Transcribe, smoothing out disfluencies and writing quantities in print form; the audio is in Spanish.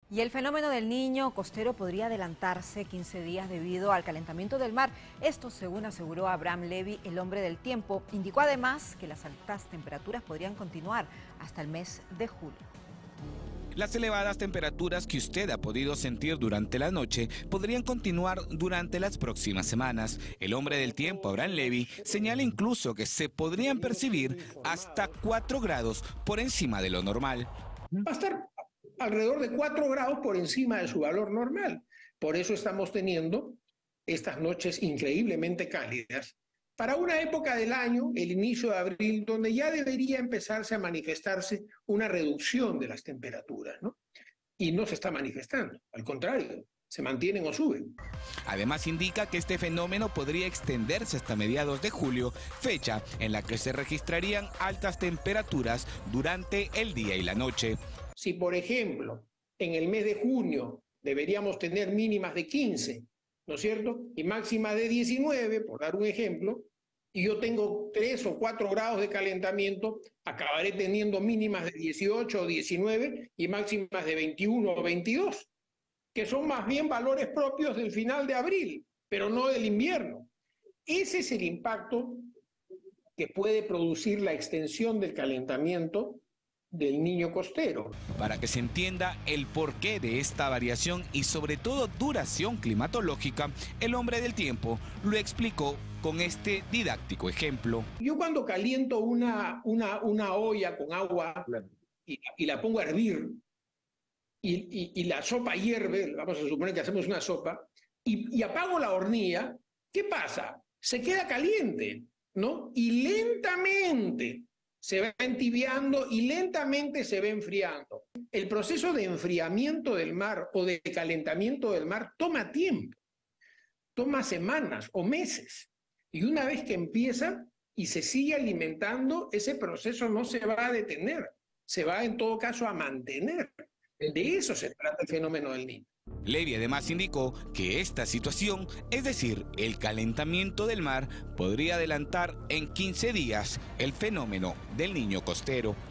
Y el fenómeno del niño costero podría adelantarse 15 días debido al calentamiento del mar. Esto según aseguró Abraham Levy, el hombre del tiempo. Indicó además que las altas temperaturas podrían continuar hasta el mes de julio. Las elevadas temperaturas que usted ha podido sentir durante la noche podrían continuar durante las próximas semanas. El hombre del tiempo, Abraham Levy, señala incluso que se podrían percibir hasta 4 grados por encima de lo normal. Va a estar alrededor de 4 grados por encima de su valor normal. Por eso estamos teniendo estas noches increíblemente cálidas para una época del año, el inicio de abril, donde ya debería empezarse a manifestarse una reducción de las temperaturas, ¿no? Y no se está manifestando, al contrario, se mantienen o suben. Además indica que este fenómeno podría extenderse hasta mediados de julio, fecha en la que se registrarían altas temperaturas durante el día y la noche. Si, por ejemplo, en el mes de junio deberíamos tener mínimas de 15, ¿no es cierto? Y máximas de 19, por dar un ejemplo, y yo tengo 3 o 4 grados de calentamiento, acabaré teniendo mínimas de 18 o 19 y máximas de 21 o 22, que son más bien valores propios del final de abril, pero no del invierno. Ese es el impacto que puede producir la extensión del calentamiento del niño costero. Para que se entienda el porqué de esta variación y sobre todo duración climatológica, el hombre del tiempo lo explicó con este didáctico ejemplo. Yo cuando caliento una olla con agua y la pongo a hervir y la sopa hierve, vamos a suponer que hacemos una sopa, y apago la hornilla, ¿qué pasa? Se queda caliente, ¿no? Y lentamente se va entibiando y lentamente se va enfriando. El proceso de enfriamiento del mar o de calentamiento del mar toma tiempo, toma semanas o meses. Y una vez que empieza y se sigue alimentando, ese proceso no se va a detener, se va en todo caso a mantener. De eso se trata el fenómeno del Niño. Levy además indicó que esta situación, es decir, el calentamiento del mar, podría adelantar en 15 días el fenómeno del niño costero.